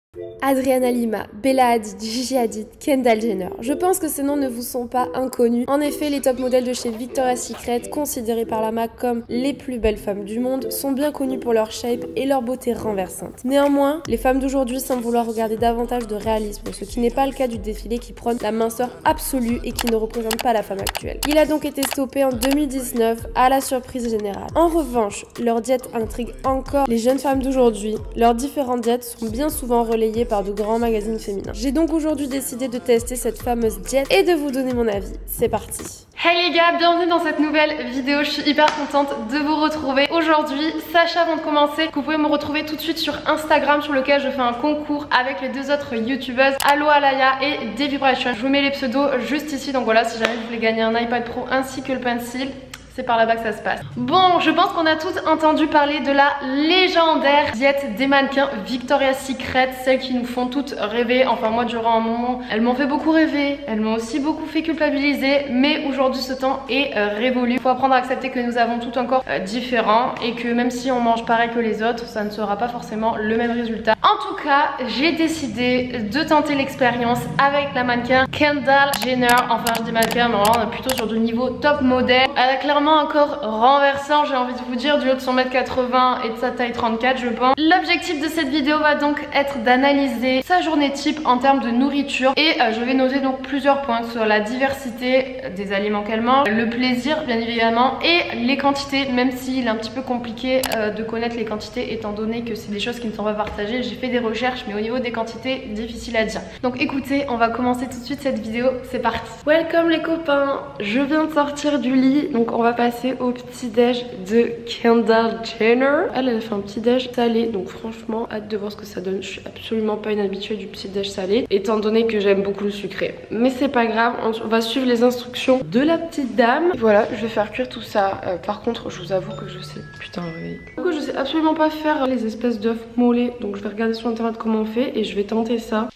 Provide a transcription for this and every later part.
Adriana Lima, Bella Hadid, Gigi Hadid, Kendall Jenner. Je pense que ces noms ne vous sont pas inconnus. En effet, les top modèles de chez Victoria's Secret, considérés par la marque comme les plus belles femmes du monde, sont bien connues pour leur shape et leur beauté renversante. Néanmoins, les femmes d'aujourd'hui semblent vouloir regarder davantage de réalisme, ce qui n'est pas le cas du défilé qui prône la minceur absolue et qui ne représente pas la femme actuelle. Il a donc été stoppé en 2019 à la surprise générale. En revanche, leur diète intrigue encore les jeunes femmes d'aujourd'hui. Leurs différentes diètes sont bien souvent relayées par de grands magazines féminins. J'ai donc aujourd'hui décidé de tester cette fameuse diète et de vous donner mon avis. C'est parti. Hey les gars, bienvenue dans cette nouvelle vidéo. Je suis hyper contente de vous retrouver aujourd'hui. Sachez avant de commencer que vous pouvez me retrouver tout de suite sur Instagram, sur lequel je fais un concours avec les deux autres youtubeuses Allo Alaya et Devibration. Je vous mets les pseudos juste ici, donc voilà, si jamais vous voulez gagner un iPad Pro ainsi que le pencil, c'est par là-bas que ça se passe. Bon, je pense qu'on a toutes entendu parler de la légendaire diète des mannequins Victoria's Secret, celles qui nous font toutes rêver. Enfin moi durant un moment, elles m'ont fait beaucoup rêver, elles m'ont aussi beaucoup fait culpabiliser, mais aujourd'hui ce temps est révolu. Il faut apprendre à accepter que nous avons tout encore différents et que même si on mange pareil que les autres, ça ne sera pas forcément le même résultat. En tout cas, j'ai décidé de tenter l'expérience avec la mannequin Kendall Jenner. Enfin je dis mannequin, mais là on est plutôt sur du niveau top modèle. Elle a clairement un corps renversant, j'ai envie de vous dire, du haut de son 1m80 et de sa taille 34 je pense. L'objectif de cette vidéo va donc être d'analyser sa journée type en termes de nourriture et je vais noter donc plusieurs points sur la diversité des aliments qu'elle mange, le plaisir bien évidemment et les quantités, même s'il est un petit peu compliqué de connaître les quantités étant donné que c'est des choses qui ne sont pas partagées. J'ai fait des recherches mais au niveau des quantités, difficile à dire. Donc écoutez, on va commencer tout de suite cette vidéo, c'est parti. Welcome les copains, je viens de sortir du lit, donc on va passer au petit déj de Kendall Jenner. Elle a fait un petit déj salé, donc franchement hâte de voir ce que ça donne. Je suis absolument pas une habituée du petit déj salé étant donné que j'aime beaucoup le sucré, mais c'est pas grave, on va suivre les instructions de la petite dame. Et voilà, je vais faire cuire tout ça. Par contre je vous avoue que je sais, putain réveil, je sais absolument pas faire les espèces d'œufs mollets, donc je vais regarder sur internet comment on fait et je vais tenter ça.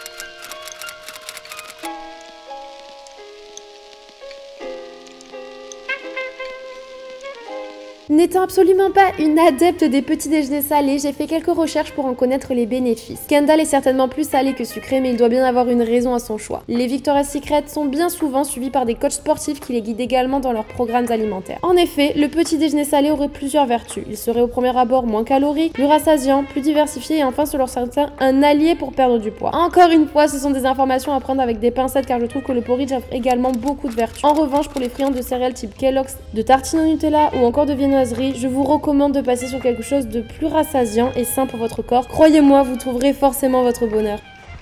N'étant absolument pas une adepte des petits déjeuners salés, j'ai fait quelques recherches pour en connaître les bénéfices. Kendall est certainement plus salé que sucré, mais il doit bien avoir une raison à son choix. Les Victoria's Secret sont bien souvent suivis par des coachs sportifs qui les guident également dans leurs programmes alimentaires. En effet, le petit déjeuner salé aurait plusieurs vertus. Il serait au premier abord moins calorique, plus rassasiant, plus diversifié et enfin selon certains un allié pour perdre du poids. Encore une fois, ce sont des informations à prendre avec des pincettes car je trouve que le porridge offre également beaucoup de vertus. En revanche, pour les friands de céréales type Kellogg's, de tartines au Nutella ou encore de viennoiserie, je vous recommande de passer sur quelque chose de plus rassasiant et sain pour votre corps. Croyez-moi, vous trouverez forcément votre bonheur.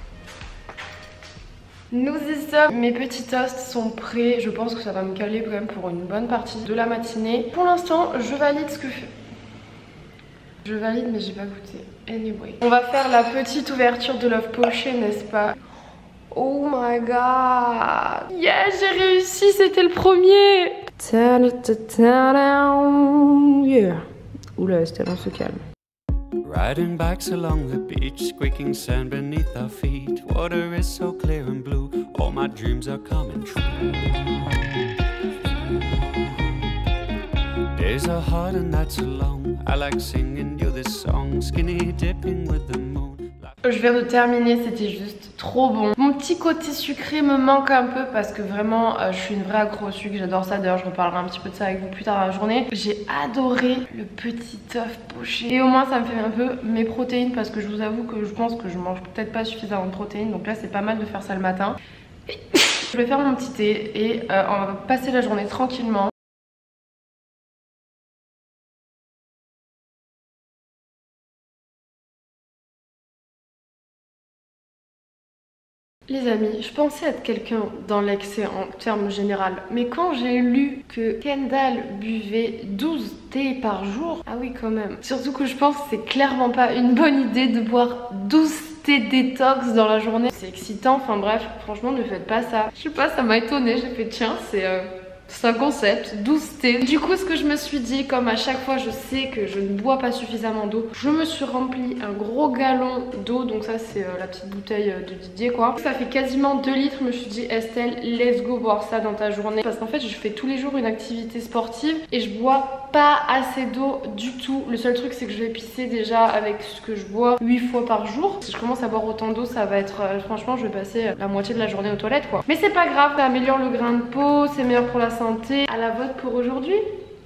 Nous y sommes, mes petits toasts sont prêts, je pense que ça va me caler quand même pour une bonne partie de la matinée. Pour l'instant, je valide ce que je fais. Je valide mais j'ai pas goûté. Anyway. On va faire la petite ouverture de l'œuf poché, n'est-ce pas? Oh my god! Yes, j'ai réussi, c'était le premier! Yeah. Oula, Estelle, on se calme. Riding bikes along the beach, squeaking sand beneath our feet. Water is so clear and blue, all my dreams are coming true. Days are hard and nights are long. I like singing you this song, skinny dipping with the moon. Je viens de terminer, c'était juste trop bon. Mon petit côté sucré me manque un peu parce que vraiment je suis une vraie accro au sucre, j'adore ça. D'ailleurs je reparlerai un petit peu de ça avec vous plus tard dans la journée. J'ai adoré le petit œuf poché et au moins ça me fait un peu mes protéines parce que je vous avoue que je pense que je mange peut-être pas suffisamment de protéines. Donc là c'est pas mal de faire ça le matin. Et je vais faire mon petit thé et on va passer la journée tranquillement. Les amis, je pensais être quelqu'un dans l'excès en termes général, mais quand j'ai lu que Kendall buvait 12 thés par jour, ah oui quand même. Surtout que je pense que c'est clairement pas une bonne idée de boire 12 thés détox dans la journée. C'est excitant, enfin bref, franchement ne faites pas ça. Je sais pas, ça m'a étonnée, j'ai fait tiens, C'est un concept, 12 thés. Du coup, ce que je me suis dit, comme à chaque fois je sais que je ne bois pas suffisamment d'eau, je me suis rempli un gros galon d'eau. Donc ça c'est la petite bouteille de Didier quoi. Ça fait quasiment 2 litres. Je me suis dit Estelle, let's go boire ça dans ta journée. Parce qu'en fait je fais tous les jours une activité sportive et je bois pas assez d'eau du tout. Le seul truc c'est que je vais pisser déjà avec ce que je bois 8 fois par jour. Si je commence à boire autant d'eau, ça va être franchement je vais passer la moitié de la journée aux toilettes quoi. Mais c'est pas grave, ça améliore le grain de peau, c'est meilleur pour la santé. À la vote pour aujourd'hui.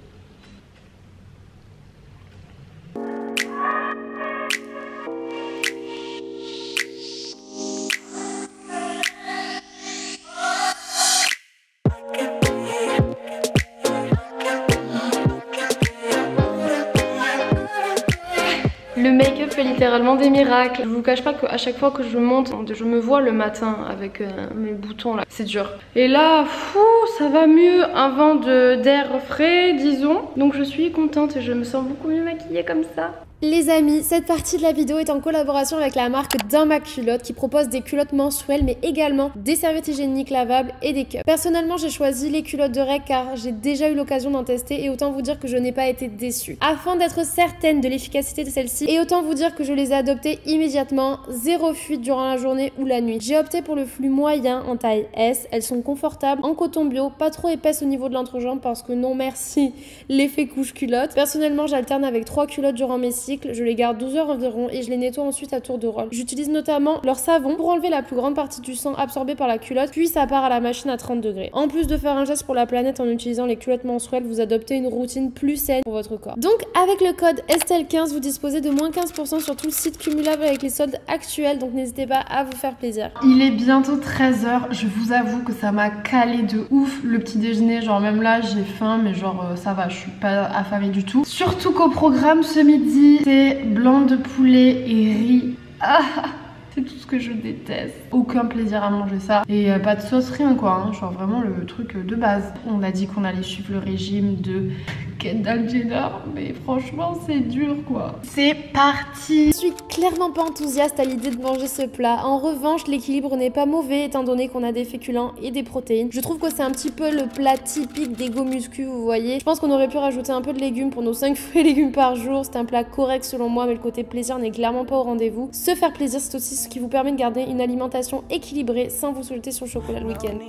Le make-up fait littéralement des miracles. Je vous cache pas qu'à chaque fois que je monte, je me vois le matin avec mes boutons là. C'est dur. Et là, fou, ça va mieux. Un vent d'air frais, disons. Donc je suis contente et je me sens beaucoup mieux maquillée comme ça. Les amis, cette partie de la vidéo est en collaboration avec la marque Dans ma culotte qui propose des culottes menstruelles mais également des serviettes hygiéniques lavables et des cups. Personnellement, j'ai choisi les culottes de règles car j'ai déjà eu l'occasion d'en tester et autant vous dire que je n'ai pas été déçue. Afin d'être certaine de l'efficacité de celle-ci et autant vous dire que je les ai adoptées immédiatement, zéro fuite durant la journée ou la nuit. J'ai opté pour le flux moyen en taille S, elles sont confortables, en coton bio, pas trop épaisses au niveau de l'entrejambe parce que non merci l'effet couche culotte. Personnellement, j'alterne avec 3 culottes durant mes cycles, je les garde 12 heures environ et je les nettoie ensuite à tour de rôle. J'utilise notamment leur savon pour enlever la plus grande partie du sang absorbé par la culotte, puis ça part à la machine à 30 degrés. En plus de faire un geste pour la planète en utilisant les culottes menstruelles, vous adoptez une routine plus saine pour votre corps. Donc avec le code Estelle15, vous disposez de moins 15% sur tout le site cumulable avec les soldes actuels, donc n'hésitez pas à vous faire plaisir. Il est bientôt 13h, je vous avoue que ça m'a calé de ouf le petit déjeuner, genre même là j'ai faim mais genre ça va, je suis pas affamée du tout. Surtout qu'au programme ce midi, c'est blanc de poulet et riz. Ah, c'est tout ce que je déteste. Aucun plaisir à manger ça. Et pas de sauce, rien quoi. Hein. Genre vraiment le truc de base. On a dit qu'on allait suivre le régime de Kendall Jenner. Mais franchement, c'est dur quoi. C'est parti. Je suis clairement pas enthousiaste à l'idée de manger ce plat. En revanche, l'équilibre n'est pas mauvais étant donné qu'on a des féculents et des protéines. Je trouve que c'est un petit peu le plat typique des go muscu, vous voyez. Je pense qu'on aurait pu rajouter un peu de légumes pour nos 5 fruits et légumes par jour. C'est un plat correct selon moi, mais le côté plaisir n'est clairement pas au rendez-vous. Se faire plaisir, c'est aussi ce qui vous permet de garder une alimentation équilibrée sans vous jeter sur le chocolat le week-end.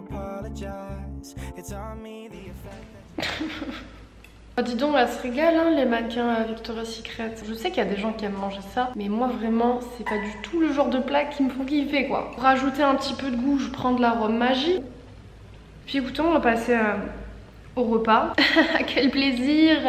Oh, dis donc, là, se régale hein, les mannequins à Victoria's Secret. Je sais qu'il y a des gens qui aiment manger ça, mais moi vraiment, c'est pas du tout le genre de plat qui me font kiffer quoi. Pour rajouter un petit peu de goût, je prends de l'arôme magie. Puis écoutez, on va passer au repas. Quel plaisir!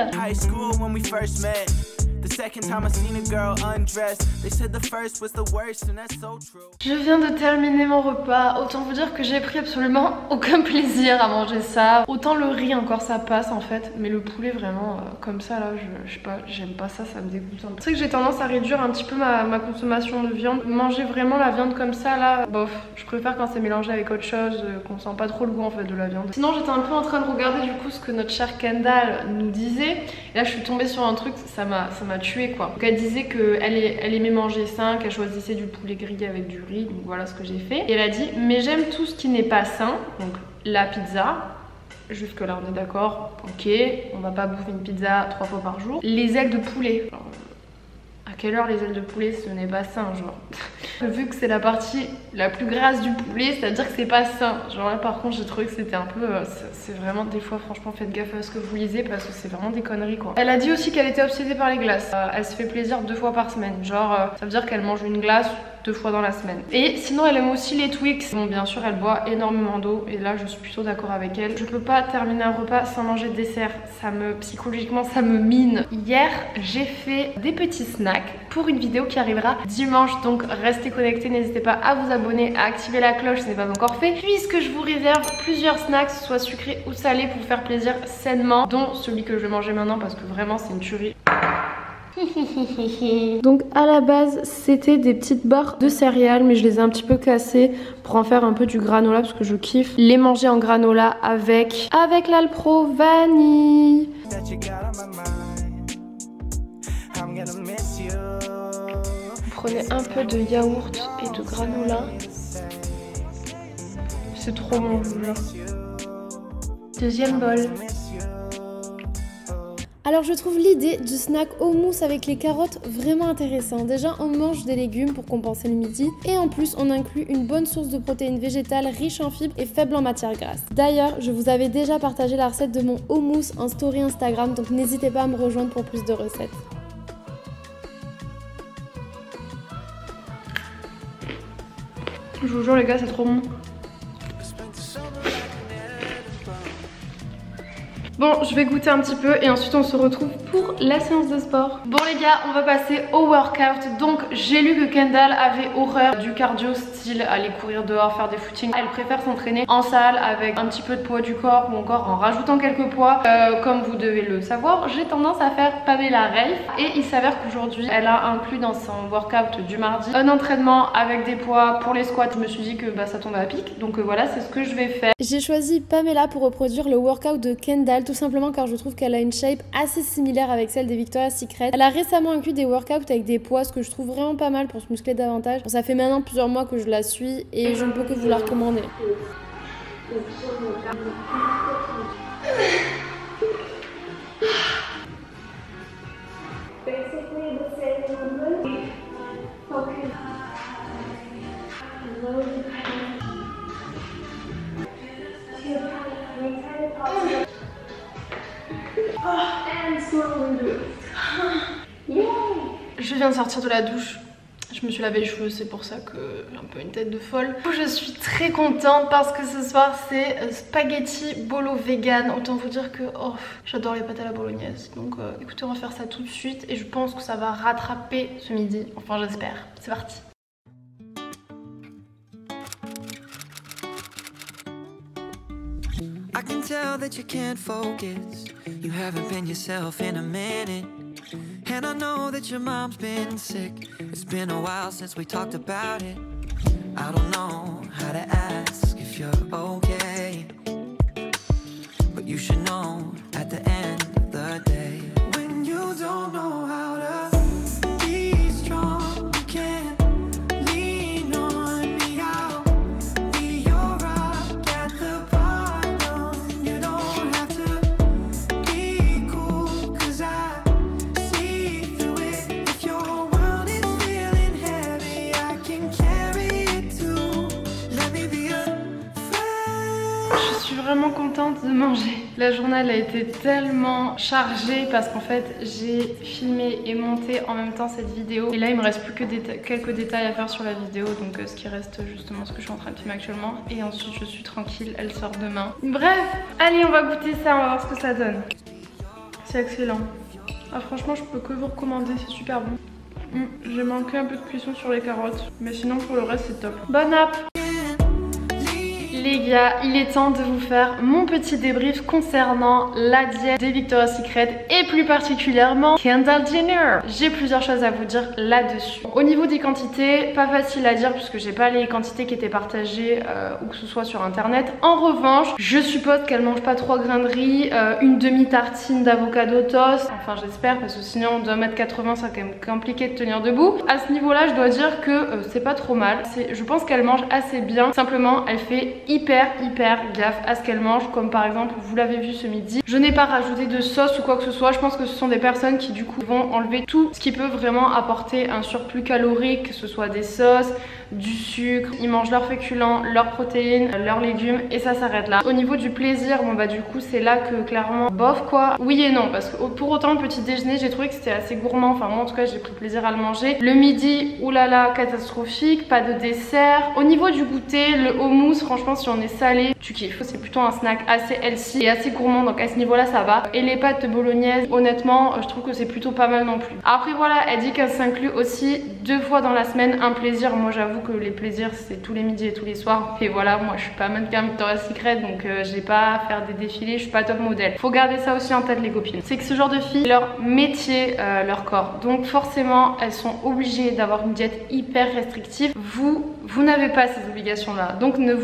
Je viens de terminer mon repas, autant vous dire que j'ai pris absolument aucun plaisir à manger ça. Autant le riz encore ça passe en fait, mais le poulet vraiment comme ça là, je sais pas, j'aime pas ça, ça me dégoûte un peu. C'est que j'ai tendance à réduire un petit peu ma consommation de viande. Manger vraiment la viande comme ça là, bof, je préfère quand c'est mélangé avec autre chose, qu'on sent pas trop le goût en fait de la viande. Sinon j'étais un peu en train de regarder du coup ce que notre chère Kendall nous disait, et là je suis tombée sur un truc, ça m'a tué quoi. Donc elle disait qu'elle aimait manger sain, qu'elle choisissait du poulet grillé avec du riz, donc voilà ce que j'ai fait. Et elle a dit mais j'aime tout ce qui n'est pas sain, donc la pizza, jusque là on est d'accord, ok, on va pas bouffer une pizza 3 fois par jour. Les ailes de poulet, genre, à quelle heure les ailes de poulet ce n'est pas sain genre. Vu que c'est la partie la plus grasse du poulet, c'est à dire que c'est pas sain. Genre là par contre j'ai trouvé que c'était un peu, c'est vraiment des fois franchement faites gaffe à ce que vous lisez parce que c'est vraiment des conneries quoi. Elle a dit aussi qu'elle était obsédée par les glaces. Elle se fait plaisir 2 fois par semaine, genre ça veut dire qu'elle mange une glace 2 fois dans la semaine. Et sinon elle aime aussi les Twix. Bon bien sûr elle boit énormément d'eau et là je suis plutôt d'accord avec elle. Je peux pas terminer un repas sans manger de dessert, psychologiquement ça me mine. Hier j'ai fait des petits snacks pour une vidéo qui arrivera dimanche, donc restez connectés, n'hésitez pas à vous abonner, à activer la cloche si ce n'est pas encore fait, puisque je vous réserve plusieurs snacks, soit sucrés ou salés, pour faire plaisir sainement, dont celui que je vais manger maintenant parce que vraiment c'est une tuerie. Donc à la base c'était des petites barres de céréales, mais je les ai un petit peu cassées pour en faire un peu du granola parce que je kiffe les manger en granola avec l'Alpro vanille. Vous prenez un peu de yaourt et de granola. C'est trop bon, je vous jure. Deuxième bol. Alors je trouve l'idée du snack au mousse avec les carottes vraiment intéressant. Déjà on mange des légumes pour compenser le midi et en plus on inclut une bonne source de protéines végétales riche en fibres et faible en matières grasses. D'ailleurs je vous avais déjà partagé la recette de mon houmous en story Instagram, donc n'hésitez pas à me rejoindre pour plus de recettes. Je vous jure les gars, c'est trop bon. Bon, je vais goûter un petit peu et ensuite on se retrouve pour la séance de sport. Bon les gars, on va passer au workout. Donc j'ai lu que Kendall avait horreur du cardio style aller courir dehors, faire des footings. Elle préfère s'entraîner en salle avec un petit peu de poids du corps ou encore en rajoutant quelques poids. Comme vous devez le savoir, j'ai tendance à faire Pamela Reif et il s'avère qu'aujourd'hui elle a inclus dans son workout du mardi un entraînement avec des poids pour les squats. Je me suis dit que ça tombait à pic, donc voilà, c'est ce que je vais faire. J'ai choisi Pamela pour reproduire le workout de Kendall, tout simplement car je trouve qu'elle a une shape assez similaire avec celle des Victoria's Secret. Elle a récemment inclus des workouts avec des poids, ce que je trouve vraiment pas mal pour se muscler davantage. Bon, ça fait maintenant plusieurs mois que je la suis et je ne peux que vous la recommander. Je viens de sortir de la douche. Je me suis lavé les cheveux, c'est pour ça que j'ai un peu une tête de folle. Je suis très contente parce que ce soir c'est spaghetti bolo vegan. Autant vous dire que j'adore les pâtes à la bolognaise. Donc écoutez, on va faire ça tout de suite et je pense que ça va rattraper ce midi. Enfin j'espère. C'est parti. I can tell that you can't focus. You haven't been yourself in a minute. And I know that your mom's been sick. It's been a while since we talked about it. I don't know how to ask if you're okay, but you should know at the end of the day, when you don't know how to be strong, you can't lean on me. I'll be your rock at the bottom. You don't have to be cool, 'cause I see through it. If your world is feeling heavy, I can carry it too. Let me be a friend. Je suis vraiment contente de manger. La journée elle a été tellement chargée parce qu'en fait j'ai filmé et monté en même temps cette vidéo. Et là il me reste plus que quelques détails à faire sur la vidéo. Donc ce qui reste justement ce que je suis en train de filmer actuellement. Et ensuite je suis tranquille, elle sort demain. Bref, allez on va goûter ça, on va voir ce que ça donne. C'est excellent. Ah franchement je peux que vous recommander, c'est super bon. J'ai manqué un peu de cuisson sur les carottes. Mais sinon pour le reste c'est top. Bonne app! Les gars, il est temps de vous faire mon petit débrief concernant la diète des Victoria's Secret et plus particulièrement Kendall Jenner. J'ai plusieurs choses à vous dire là-dessus. Au niveau des quantités, pas facile à dire puisque j'ai pas les quantités qui étaient partagées ou que ce soit sur internet. En revanche, je suppose qu'elle mange pas 3 grains de riz, une demi-tartine d'avocado toast. Enfin j'espère parce que sinon de 1m80 c'est quand même compliqué de tenir debout. À ce niveau-là, je dois dire que c'est pas trop mal. Je pense qu'elle mange assez bien. Simplement, elle fait hyper gaffe à ce qu'elle mange, comme par exemple vous l'avez vu ce midi, je n'ai pas rajouté de sauce ou quoi que ce soit. Je pense que ce sont des personnes qui du coup vont enlever tout ce qui peut vraiment apporter un surplus calorique, que ce soit des sauces, du sucre. Ils mangent leurs féculents, leurs protéines, leurs légumes et ça s'arrête là. Au niveau du plaisir, bon bah du coup c'est là que clairement bof quoi. Oui et non, parce que pour autant le petit déjeuner j'ai trouvé que c'était assez gourmand, enfin moi en tout cas j'ai pris plaisir à le manger. Le midi, oulala, catastrophique, pas de dessert. Au niveau du goûter, le houmous, franchement si on est salé, tu kiffes. C'est plutôt un snack assez healthy et assez gourmand, donc à ce niveau là ça va. Et les pâtes bolognaise, honnêtement je trouve que c'est plutôt pas mal non plus. Après voilà, elle dit qu'elle s'inclut aussi 2 fois dans la semaine un plaisir. Moi j'avoue que les plaisirs c'est tous les midis et tous les soirs. Et voilà, moi je suis pas mannequin Victoria's Secret, donc j'ai pas à faire des défilés, je suis pas top modèle. Faut garder ça aussi en tête les copines. C'est que ce genre de filles, leur métier, leur corps. Donc forcément elles sont obligées d'avoir une diète hyper restrictive. Vous n'avez pas ces obligations là, donc ne vous les imposez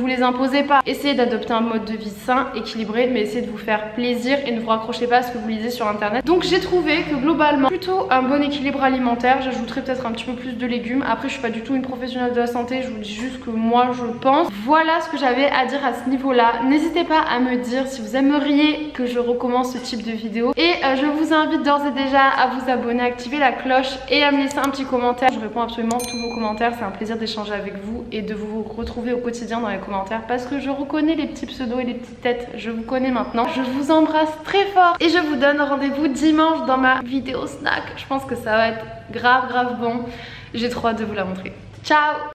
imposez pas. Essayez d'adopter un mode de vie sain, équilibré, mais essayez de vous faire plaisir et ne vous raccrochez pas à ce que vous lisez sur internet. Donc j'ai trouvé que globalement plutôt un bon équilibre alimentaire. J'ajouterai peut-être un petit peu plus de légumes. Après, je suis pas du tout une professionnelle de la santé, je vous dis juste que moi je pense. Voilà ce que j'avais à dire à ce niveau-là. N'hésitez pas à me dire si vous aimeriez que je recommence ce type de vidéo. Et je vous invite d'ores et déjà à vous abonner, à activer la cloche et à me laisser un petit commentaire. Je réponds absolument tous vos commentaires. C'est un plaisir d'échanger avec vous et de vous retrouver au quotidien dans les commentaires parce que je reconnais les petits pseudos et les petites têtes. Je vous connais maintenant. Je vous embrasse très fort et je vous donne rendez-vous dimanche dans ma vidéo snack. Je pense que ça va être grave bon. J'ai trop hâte de vous la montrer. Ciao!